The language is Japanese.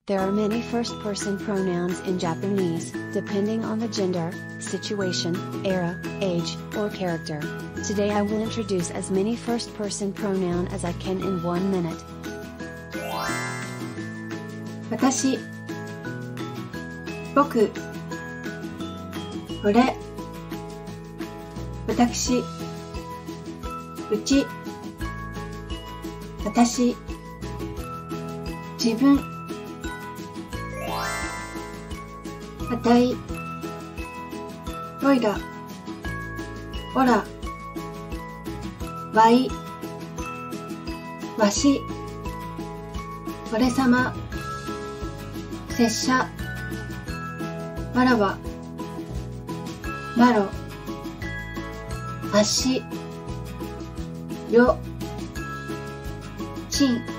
There are many first-person pronouns in Japanese, depending on the gender, situation, era, age, or character. Today I will introduce as many first-person pronoun as I can in 1 minute. 私、僕、俺、私、うち、私、自分、あたい、おいら、おら、わい、わし、俺様、拙者、わらわ、まろ、あし、よ、ちん、